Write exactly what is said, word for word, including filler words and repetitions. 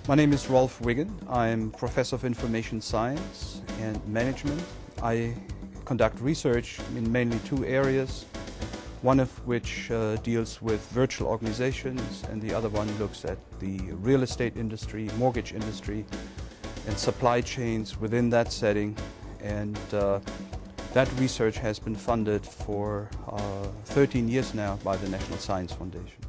My name is Rolf Wigand. I'm Professor of Information Science and Management. I conduct research in mainly two areas, one of which uh, deals with virtual organizations and the other one looks at the real estate industry, mortgage industry and supply chains within that setting. And uh, that research has been funded for uh, thirteen years now by the National Science Foundation.